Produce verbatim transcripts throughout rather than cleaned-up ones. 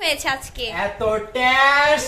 হয়েছে আজকে এত টেস্ট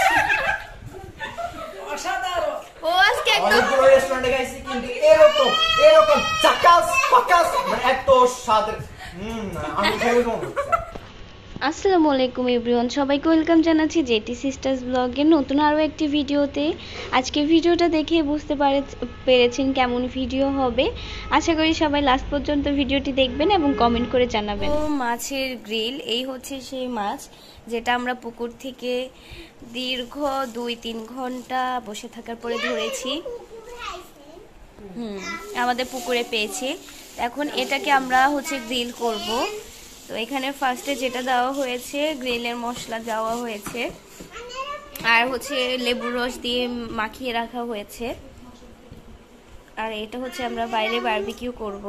অসাধারণ। ও আজকে একদম অনেকগুলো রেস্টুরেন্টে গেছি কিন্তু এরকম এরকম চাকাস পাকাস মানে এত স্বাদের হুম আমি খেয়ে মনে হচ্ছে। আসসালামু আলাইকুম এভরিওয়ান, সবাইকে ওয়েলকাম জানাচ্ছি জেটি সিস্টার্স ব্লগের নতুন আরও একটি ভিডিওতে। আজকে ভিডিওটা দেখে বুঝতে পারে পেরেছেন কেমন ভিডিও হবে। আশা করি সবাই লাস্ট পর্যন্ত ভিডিওটি দেখবেন এবং কমেন্ট করে জানাবেন। ও মাছের গ্রিল, এই হচ্ছে সেই মাছ যেটা আমরা পুকুর থেকে দীর্ঘ দুই তিন ঘন্টা বসে থাকার পরে ধরেছি। হুম আমাদের পুকুরে পেয়েছি। এখন এটাকে আমরা হচ্ছে গ্রিল করব। তো এখানে ফার্স্টে যেটা দেওয়া হয়েছে গ্রিলের মশলা দেওয়া হয়েছে আর হচ্ছে লেবুর রস দিয়ে মাখিয়ে রাখা হয়েছে। আর এটা হচ্ছে আমরা বাইরে বারবিকিউ করব।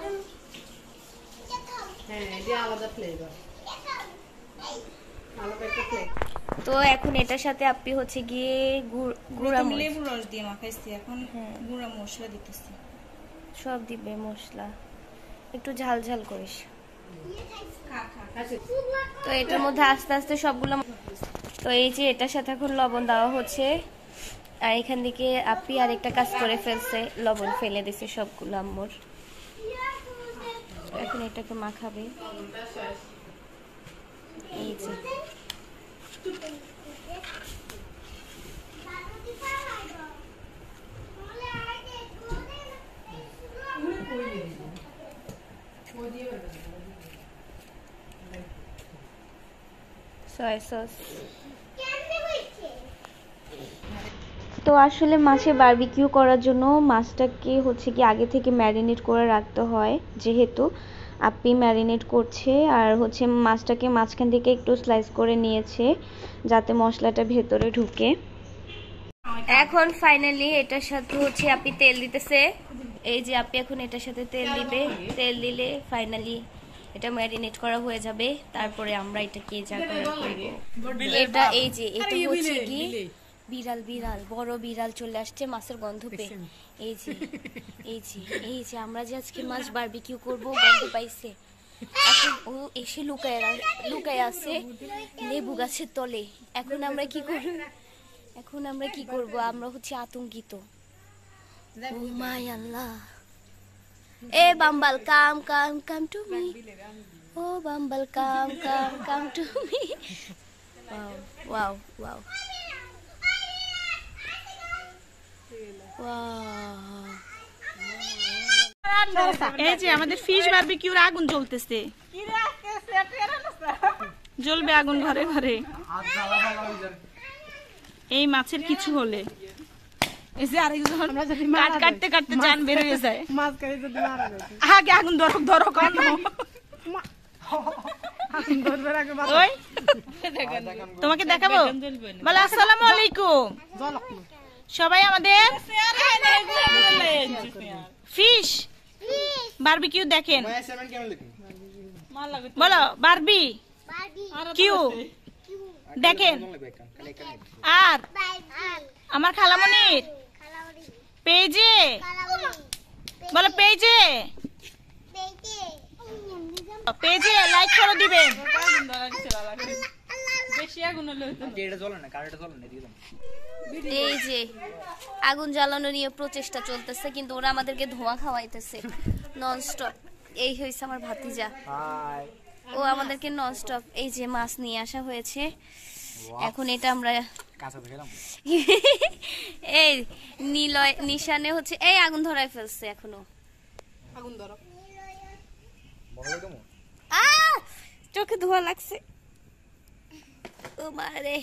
তো এখন এটার সাথে আপনি হচ্ছে গিয়ে গুঁড়া লেবুর রস দিয়ে মাখাইছি, এখন গুঁড়া মশলা দিতেছি। সব দিবে মশলা, একটু ঝাল ঝাল করিস। তো এটার মধ্যে আস্তে আস্তে সবগুলো, তো এই যে এটার সাথে এখন লবণ দেওয়া হচ্ছে। আর এখান থেকে আপি আর একটা কাজ করে ফেলছে, লবণ ফেলে দিছে সবগুলো আম্মুর। এখন এটাকে মাখাবে। এই যে সয়া সস। তো আসলে মাছে বারবিকিউ করার জন্য মাছটাকে হচ্ছে কি আগে থেকে ম্যারিনেট করে রাখতে হয়, যেহেতু আপনি ম্যারিনেট করছে। আর হচ্ছে মাছটাকে মাঝখান থেকে একটু স্লাইস করে নিয়েছে যাতে মশলাটা ভেতরে ঢুকে। এখন ফাইনালি এটার সাথে হচ্ছে আপনি তেল দিতেছে। এই যে আপনি এখন এটার সাথে তেল দিবে, তেল দিলে ফাইনালি এটা ম্যারিনেট করা হয়ে যাবে। তারপরে আমরা এটাকে যা করার করব। এটা এই যে এটা হচ্ছে কি বিড়াল, বিড়াল বড় বিড়াল চলে আসছে মাছের গন্ধ পেয়ে। এই যে এই যে এই যে আমরা যে আজকে মাছ বারবিকিউ করব গন্ধ পাইছে। এখন ও এসে লুকায় লুকায় আছে লেবু গাছের তলে। এখন আমরা কি করব এখন আমরা কি করব আমরা হচ্ছে আতঙ্কিত। Oh my Allah, a bumble come come come to me, oh bumble come come come to me. Wow wow wow এই যে আমাদের ফিশ বারবিকিউর আগুন জ্বলতেছে, জ্বলবে আগুন ঘরে ঘরে। এই মাছের কিছু হলে কাটতে কাটতে জান বের হয়ে যায়। আগে আগুন ধরক ধরক তোমাকে দেখাবো। বলো আসসালামু আলাইকুম সবাই। আমাদের ফিশ বারবিকিউ দেখেন। বলো বারবি কিউ দেখেন। আর আমার খালামনির পেজে, বলো পেজে পেজে লাইক করে দিবেন। এই যে আগুন জ্বালানো নিয়ে প্রচেষ্টা চলতেছে, কিন্তু ওরা আমাদেরকে ধোঁয়া খাওয়াইতেছে ননস্টপ। এই হয়েছে আমার ভাতিজা, ও আমাদেরকে ননস্টপ। এই যে মাছ নিয়ে আসা হয়েছে, এখন এটা আমরা এই নীলয় নিশানে হচ্ছে এই আগুন ধরায় ফেলছে। এখনো আগুন ধরো, চোখে ধোঁয়া লাগছে। ও মারে,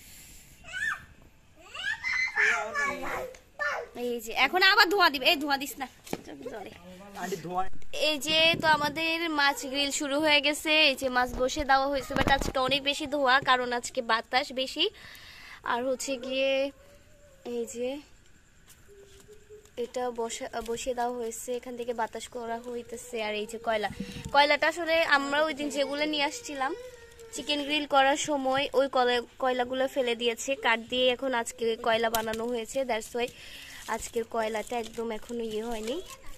এই যে এখন আবার ধোঁয়া দিবে। এই ধোঁয়া দিস না, এই যে তো আমাদের মাছ গ্রিল শুরু হয়ে গেছে। এই যে মাছ বসে দেওয়া হয়েছে, বাট আজকে অনেক বেশি ধোঁয়া কারণ আজকে বাতাস বেশি। আর হচ্ছে গিয়ে এই যে এটা বসে বসিয়ে দেওয়া হয়েছে, এখান থেকে বাতাস করা হইতেছে। আর এই যে কয়লা, কয়লাটা আসলে আমরা ওই দিন যেগুলো নিয়ে আসছিলাম চিকেন গ্রিল করার সময় ওই কয়লাগুলো ফেলে দিয়েছে কাঠ দিয়ে। এখন আজকে কয়লা বানানো হয়েছে, দ্যাটস ওয়াই আজকের কয়লাটা একদম এখনো ইয়ে হয়নি।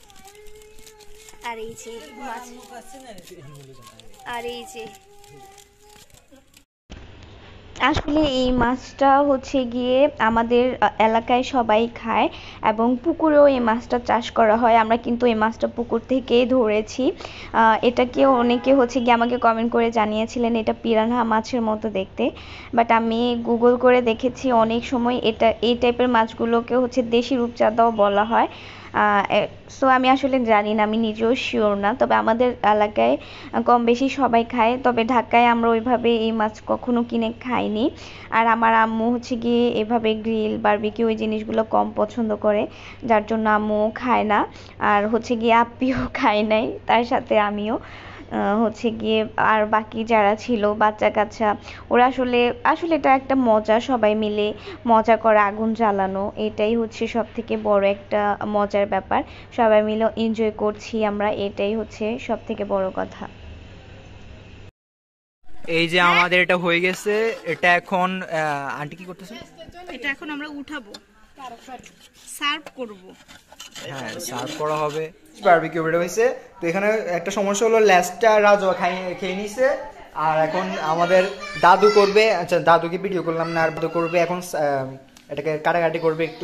আর এই যে মাছ, আর এই যে আসলে এই মাছটা হচ্ছে গিয়ে আমাদের এলাকায় সবাই খায় এবং পুকুরেও এই মাছটা চাষ করা হয়। আমরা কিন্তু এই মাছটা পুকুর থেকেই ধরেছি। এটাকে অনেকে হচ্ছে গিয়ে আমাকে কমেন্ট করে জানিয়েছিলেন এটা পিরানহা মাছের মতো দেখতে, বাট আমি গুগল করে দেখেছি অনেক সময় এটা এই টাইপের মাছগুলোকে হচ্ছে দেশি রূপচাঁদাও বলা হয়। সো আমি আসলে জানি না, আমি নিজেও শিওর না, তবে আমাদের এলাকায় কম বেশি সবাই খায়। তবে ঢাকায় আমরা ওইভাবে এই মাছ কখনো কিনে খাইনি। আর আমার আম্মু হচ্ছে গিয়ে এভাবে গ্রিল বারবিকিউ ওই জিনিসগুলো কম পছন্দ করে, যার জন্য আম্মু খায় না। আর হচ্ছে গিয়ে আপ্পিও খায় নাই, তার সাথে আমিও হচ্ছে গিয়ে আর বাকি যারা ছিল বাচ্চা কাচ্চা ওরা আসলে আসলে এটা একটা মজা, সবাই মিলে মজা করা, আগুন জ্বালানো, এটাই হচ্ছে সব থেকে বড় একটা মজার ব্যাপার। সবাই মিলে এনজয় করছি আমরা, এটাই হচ্ছে সব থেকে বড় কথা। এই যে আমাদের এটা হয়ে গেছে, এটা এখন আন্টি কি করতেছে? এটা এখন আমরা উঠাবো, সার্ভ করব। হ্যাঁ, সার্ভ করা হবে। বারবিকিউ রেডি হয়েছে। তো এখানে একটা সমস্যা হলো, ল্যাসটা রাজু খাই খেয়ে নিছে, আর এখন আমাদের দাদু করবে। আচ্ছা, দাদুকে ভিডিও করলাম না, আর দাদু করবে এখন এটাকে কাটাকাটি করবে একটু।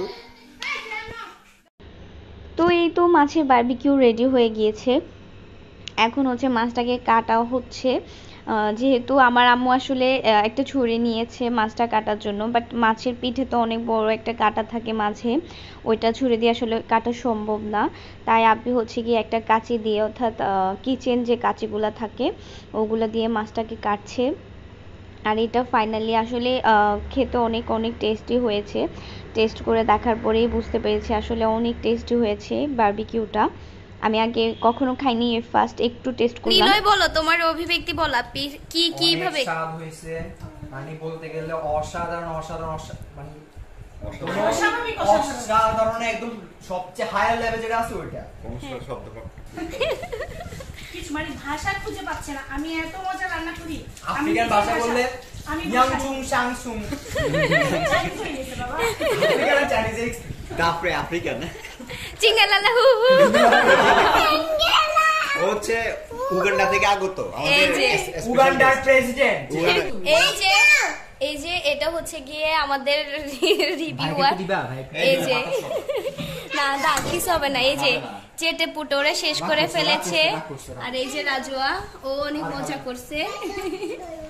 তো এই তো মাছের বারবিকিউ রেডি হয়ে গিয়েছে। এখন হচ্ছে মাছটাকে কাটা হচ্ছে। যেহেতু আমার আম্মু আসলে একটা ছুরি নিয়েছে মাছটা কাটার জন্য, বাট মাছের পিঠে তো অনেক বড় একটা কাটা থাকে মাঝে, ওইটা ছুরি দিয়ে আসলে কাটা সম্ভব না। তাই আব্বি হচ্ছে গিয়ে একটা কাঁচি দিয়ে, অর্থাৎ কিচেন যে কাঁচিগুলো থাকে ওগুলো দিয়ে মাছটাকে কাটছে। আর এটা ফাইনালি আসলে খেতে অনেক অনেক টেস্টি হয়েছে। টেস্ট করে দেখার পরেই বুঝতে পেরেছি আসলে অনেক টেস্টি হয়েছে বারবিকিউটা। আমি আগে কখনো খাইনি, ফার্স্ট একটু টেস্ট করলাম। নিলয় বলো তোমার অভিব্যক্তি বলো, কি কি ভাবে স্বাদ হয়েছে, মানে বলতে গেলে অসাধারণ অসাধারণ মানে অসাধারণ, একদম সবচেয়ে হায়ার লেভেল যেটা আছে ওইটা। শব্দ কিছু মানে ভাষা খুঁজে পাচ্ছে না। আমি এত মজা রান্না করি, আফ্রিকান ভাষা বললে আমি ইয়াংচুং শাংচুং, আফ্রিকান চাইনিজ দাফরে আফ্রিকান চিঙ্গালালা হু হু হচ্ছে উগান্ডা থেকে আগত এই যে উগান্ডার প্রেসিডেন্ট। এই যে এই যে এটা হচ্ছে গিয়ে আমাদের রিভিউয়ার, এই যে না দা কিছু হবে না, এই যে চেটে পুটোরে শেষ করে ফেলেছে। আর এই যে রাজুয়া, ও অনেক মজা করছে।